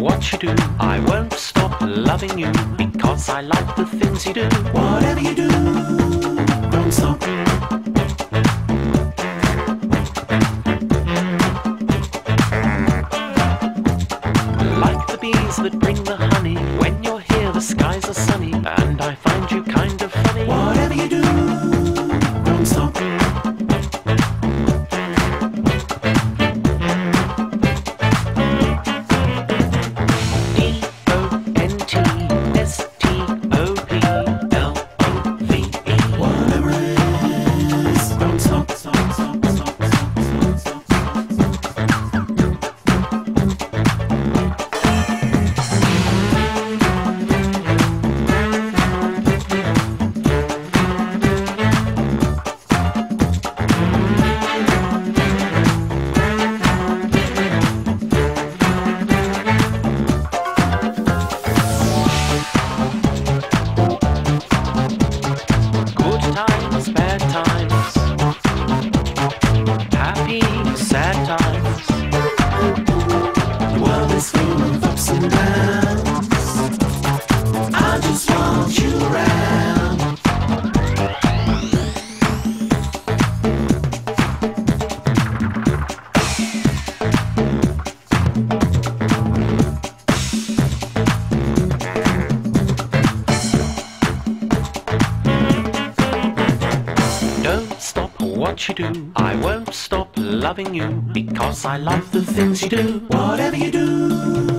what you do. I won't stop loving you because I like the things you do. Whatever you do, don't stop. Like the bees that bring the honey, when you're here the skies are sunny, and I find you kind of funny. Whatever you do, don't stop. D-O-N-T-S-T-O-P-L-O-V-E. Whatever it is, don't stop, stop, stop, stop, stop, stop, stop, Good times, bad times, happy, sad times. The world is full of ups and downs. I just want you around. Don't stop what you do. I won't stop loving you because I love the things you do. Whatever you do,